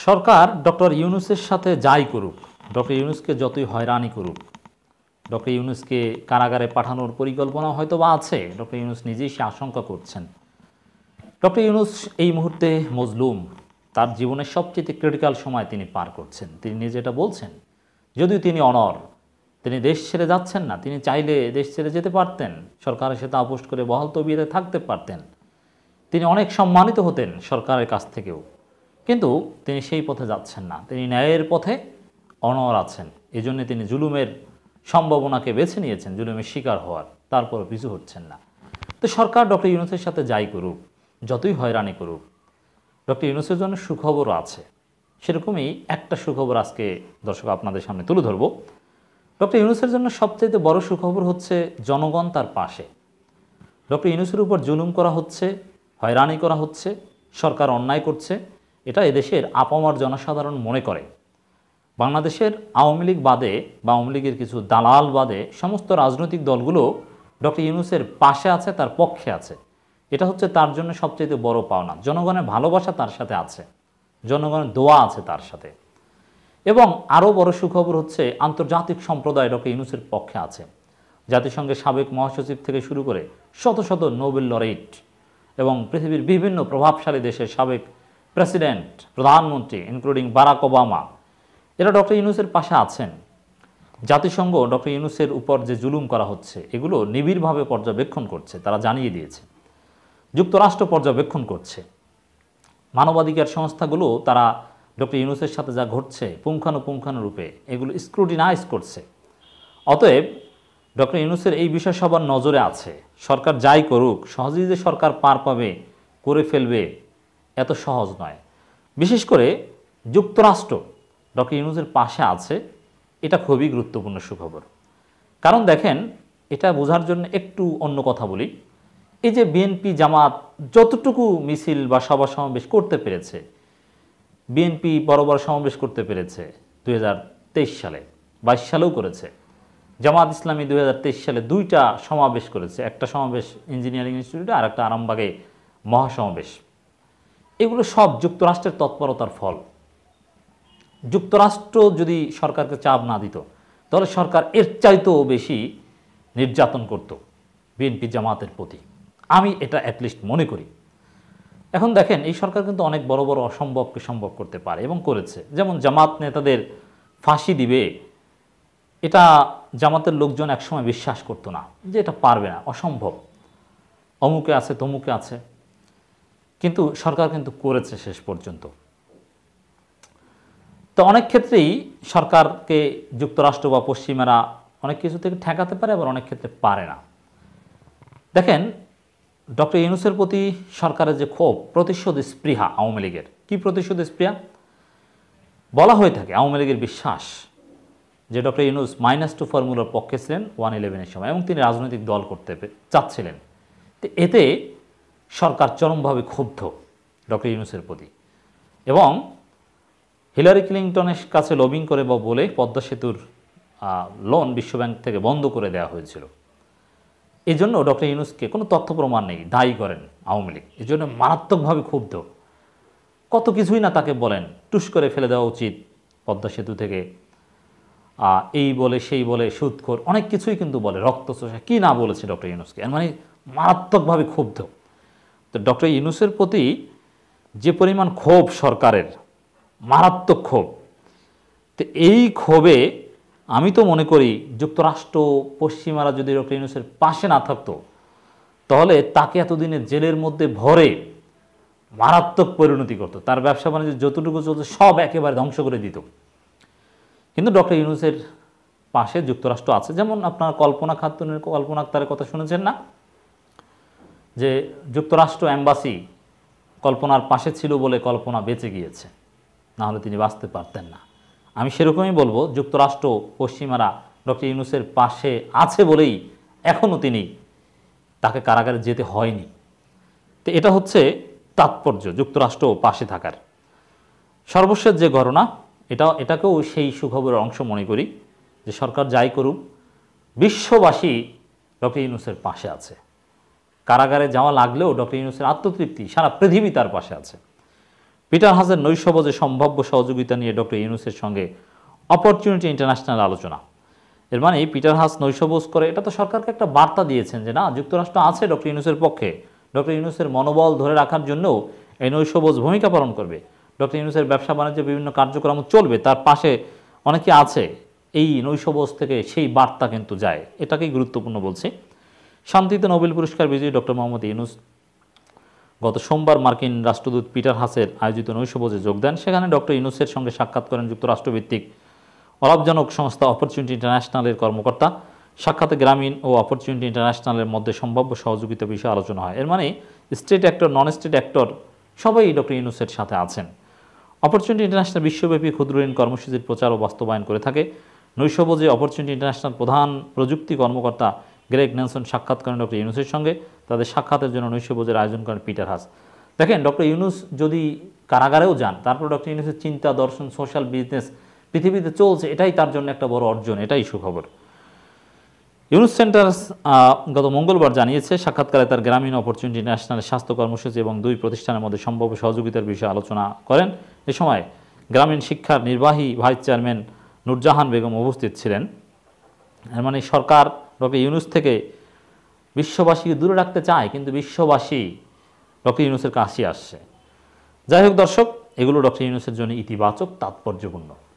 সরকার doctor ইউনূসের সাথে যাই করুক, ডক্টর ইউনূসকে যতই হয়রানি করুক, ডক্টর ইউনূসকে কারাগারে পাঠানোর পরিকল্পনা হয়তো বা আছে, ডক্টর ইউনূস নিজেই সে আশঙ্কা করছেন। ডক্টর ইউনূস এই মুহূর্তে মজলুম, তার জীবনের সবচেয়ে ক্রিটিক্যাল সময় তিনি পার করছেন। তিনি নিজে এটা বলছেন, যদিও তিনি অনড়, তিনি দেশ ছেড়ে যাচ্ছেন না, তিনি চাইলে দেশ ছেড়ে যেতে পারতেন, সরকারের সাথে আপোষ করে বহাল তবিয়তে থাকতে পারতেন, তিনি অনেক সম্মানিত হতেন সরকারের কাছ থেকেও, কিন্তু তিনি সেই পথে যাচ্ছেন না, তিনি ন্যায়ের পথে অনড় আছেন। এজন্য তিনি জুলুমের সম্ভাবনাকে বেছে নিয়েছেন, জুলুমের শিকার হওয়ার, তারপরও পিছু হচ্ছেন না। তো সরকার ডক্টর ইউনূসের সাথে যাই করুক, যতই হয়রানি করুক, ডক্টর ইউনূসের জন্য সুখবরও আছে। সেরকমই একটা সুখবর আজকে দর্শক আপনাদের সামনে তুলে ধরব। ডক্টর ইউনূসের জন্য সবচেয়ে বড় সুখবর হচ্ছে জনগণ তার পাশে। ডক্টর ইউনূসের উপর জুলুম করা হচ্ছে, হয়রানি করা হচ্ছে, সরকার অন্যায় করছে, এটা এদেশের আপামর জনসাধারণ মনে করে। বাংলাদেশের আওয়ামী লীগ বাদে বা আওয়ামী লীগের কিছু দালাল বাদে সমস্ত রাজনৈতিক দলগুলো ডক্টর ইউনূসের পাশে আছে, তার পক্ষে আছে। এটা হচ্ছে তার জন্য সবচেয়ে বড় পাওনা। জনগণের ভালোবাসা তার সাথে আছে, জনগণের দোয়া আছে তার সাথে। এবং আরও বড় সুখবর হচ্ছে আন্তর্জাতিক সম্প্রদায় ডক্টর ইউনূসের পক্ষে আছে। জাতিসংঘের সাবেক মহাসচিব থেকে শুরু করে শত শত নোবেল লরেট এবং পৃথিবীর বিভিন্ন প্রভাবশালী দেশের সাবেক প্রেসিডেন্ট, প্রধানমন্ত্রী, ইনক্লুডিং বারাক ওবামা, এরা ডক্টর ইউনূসের পাশে আছেন। জাতিসংঘ ডক্টর ইউনূসের উপর যে জুলুম করা হচ্ছে এগুলো নিবিড়ভাবে পর্যবেক্ষণ করছে, তারা জানিয়ে দিয়েছে। যুক্তরাষ্ট্র পর্যবেক্ষণ করছে, মানবাধিকার সংস্থাগুলো তারা ডক্টর ইউনূসের সাথে যা ঘটছে পুঙ্খানুপুঙ্খানুরূপে এগুলো স্ক্রুটিনাইজ করছে। অতএব ডক্টর ইউনূসের এই বিষয় সবার নজরে আছে। সরকার যাই করুক, সহজেই যে সরকার পার পাবে, করে ফেলবে, এত সহজ নয়। বিশেষ করে যুক্তরাষ্ট্র ডক্টর ইউনূসের পাশে আছে, এটা খুবই গুরুত্বপূর্ণ সুখবর। কারণ দেখেন, এটা বোঝার জন্য একটু অন্য কথা বলি। এই যে বিএনপি জামাত যতটুকু মিছিল বা সভা সমাবেশ করতে পেরেছে, বিএনপি বড় বড় সমাবেশ করতে পেরেছে 2023 সালে, 22 সালেও করেছে। জামাত ইসলামী 2023 সালে 2টা সমাবেশ করেছে, একটা সমাবেশ ইঞ্জিনিয়ারিং ইনস্টিটিউটে আর একটা আরামবাগে মহাসমাবেশ। এগুলো সব যুক্তরাষ্ট্রের তৎপরতার ফল। যুক্তরাষ্ট্র যদি সরকারকে চাপ না দিত, তাহলে সরকার এর চাইতেও বেশি নির্যাতন করত বিএনপি জামাতের প্রতি। আমি এটা অ্যাটলিস্ট মনে করি। এখন দেখেন, এই সরকার কিন্তু অনেক বড় বড় অসম্ভবকে সম্ভব করতে পারে এবং করেছে। যেমন জামাত নেতাদের ফাঁসি দিবে, এটা জামাতের লোকজন একসময় বিশ্বাস করতো না, যে এটা পারবে না, অসম্ভব, অমুকে আছে তমুকে আছে, কিন্তু সরকার কিন্তু করেছে শেষ পর্যন্ত। তো অনেক ক্ষেত্রেই সরকারকে যুক্তরাষ্ট্র বা পশ্চিমারা অনেক কিছু থেকে ঠেকাতে পারে, আবার অনেক ক্ষেত্রে পারে না। দেখেন, ডক্টর ইউনূসের প্রতি সরকারের যে ক্ষোভ, প্রতিশোধ স্পৃহা আওয়ামী লীগের। কী প্রতিশোধ স্পৃহা? বলা হয়ে থাকে, আওয়ামী লীগের বিশ্বাস যে ডক্টর ইউনূস -2 ফর্মুলার পক্ষে ছিলেন 1/11-এর সময় এবং তিনি রাজনৈতিক দল করতে চাচ্ছিলেন। তো এতে সরকার চরমভাবে ক্ষুব্ধ ডক্টর ইউনূসের প্রতি, এবং হিলারি ক্লিনটনের কাছে লবিং করে বা বলে পদ্মা সেতুর লোন বিশ্বব্যাংক থেকে বন্ধ করে দেওয়া হয়েছিল। এই জন্য ডক্টর ইউনূসকে কোনো তথ্য প্রমাণ নেই দায়ী করেন আওয়ামী লীগ। এই জন্য মারাত্মকভাবে ক্ষুব্ধ, কত কিছুই না তাকে বলেন, টুস করে ফেলে দেওয়া উচিত পদ্মা সেতু থেকে, এই বলে সেই বলে, সুদখোর, অনেক কিছুই কিন্তু বলে, রক্তচোষা, কী না বলেছে ডক্টর ইউনূসকে, মানে মারাত্মকভাবে ক্ষুব্ধ। তো ডক্টর ইউনূসের প্রতি যে পরিমাণ ক্ষোভ সরকারের, মারাত্মক ক্ষোভ, তো এই ক্ষোভে আমি তো মনে করি যুক্তরাষ্ট্র পশ্চিমারা যদি ডক্টর ইউনূসের পাশে না থাকতো, তাহলে তাকে এতদিনে জেলের মধ্যে ভরে মারাত্মক পরিণতি করতো, তার ব্যবসা বাণিজ্য যতটুকু চলছে সব একেবারে ধ্বংস করে দিত। কিন্তু ডক্টর ইউনূসের পাশে যুক্তরাষ্ট্র আছে। যেমন আপনার কল্পনা আক্তারের কথা শুনেছেন না, যে যুক্তরাষ্ট্র এম্বাসি কল্পনার পাশে ছিল বলে কল্পনা বেঁচে গিয়েছে, না হলে তিনি বাঁচতে পারতেন না। আমি সেরকমই বলবো, যুক্তরাষ্ট্র পশ্চিমারা ডক্টর ইউনূসের পাশে আছে বলেই এখনও তাকে কারাগারে যেতে হয়নি। তো এটা হচ্ছে তাৎপর্য যুক্তরাষ্ট্র পাশে থাকার। সর্বশেষ যে ঘটনা, এটাকেও সেই সুখবরের অংশ মনে করি, যে সরকার যাই করুক, বিশ্ববাসী ডক্টর ইউনূসের পাশে আছে। কারাগারে যাওয়া লাগলেও ডক্টর ইউনূসের আত্মতৃপ্তি, সারা পৃথিবী তার পাশে আছে। পিটার হাসের নৈশভোজে সম্ভাব্য সহযোগিতা নিয়ে ডক্টর ইউনূসের সঙ্গে অপরচুনিটি ইন্টারন্যাশনাল আলোচনা। এর মানে পিটার হাস নৈশভোজ করে, এটা তো সরকারকে একটা বার্তা দিয়েছেন যে না, যুক্তরাষ্ট্র আছে ডক্টর ইউনূসের পক্ষে, ডক্টর ইউনূসের মনোবল ধরে রাখার জন্যও এই নৈশভোজ ভূমিকা পালন করবে, ডক্টর ইউনূসের ব্যবসা বাণিজ্যের বিভিন্ন কার্যক্রম চলবে, তার পাশে অনেকে আছে। এই নৈশভোজ থেকে সেই বার্তা কিন্তু যায়, এটাকেই গুরুত্বপূর্ণ বলছে। শান্তিতে নোবেল পুরস্কার বিজয়ী ডক্টর মোহাম্মদ ইউনূস গত সোমবার মার্কিন রাষ্ট্রদূত পিটার হাসের আয়োজিত নৈশভোজে যোগ দেন। সেখানে ডক্টর ইউনূসের সঙ্গে সাক্ষাৎ করেন যুক্তরাষ্ট্রভিত্তিক অলাভজনক সংস্থা অপরচুনিটি ইন্টারন্যাশনালের কর্মকর্তা। সাক্ষাতে গ্রামীণ ও অপরচুনিটি ইন্টারন্যাশনালের মধ্যে সম্ভাব্য সহযোগিতা বিষয়ে আলোচনা হয়। এর মানে state actor, non state actor সবাই ডক্টর ইউনূসের সাথে আছেন। অপরচুনিটি ইন্টারন্যাশনাল বিশ্বব্যাপী ক্ষুদ্র ঋণ কর্মসূচির প্রচার ও বাস্তবায়ন করে থাকে। নৈশভোজে অপরচুনিটি ইন্টারন্যাশনাল প্রধান প্রযুক্তি কর্মকর্তা গ্রেগ নেলসন সাক্ষাৎ করেন ডক্টর ইউনূসের সঙ্গে। তাদের সাক্ষাতের জন্য নৈশভোজের আয়োজন করেন পিটার হাস। দেখেন, ডক্টর ইউনূস যদি কারাগারেও যান, তারপর ডক্টর ইউনূসের চিন্তা, দর্শন, সোশ্যাল বিজনেস পৃথিবীতে চলছে, এটাই তার জন্য একটা বড় অর্জন, এটাই সুখবর। ইউনূস সেন্টার্স গত মঙ্গলবার জানিয়েছে, সাক্ষাৎকারে তার গ্রামীণ অপরচুনিটি ইন্টারন্যাশনালের স্বাস্থ্য কর্মসূচি এবং দুই প্রতিষ্ঠানের মধ্যে সম্ভাব্য সহযোগিতার বিষয়ে আলোচনা করেন। এ সময় গ্রামীণ শিক্ষার নির্বাহী ভাইস চেয়ারম্যান নূরজাহান বেগম উপস্থিত ছিলেন। এর মানে সরকার ডক্টর ইউনূস থেকে বিশ্ববাসীকে দূরে রাখতে চায়, কিন্তু বিশ্ববাসী ডক্টর ইউনূসের কাছে আসছে। যাই হোক দর্শক, এগুলো ডক্টর ইউনূসের জন্য ইতিবাচক, তাৎপর্যপূর্ণ।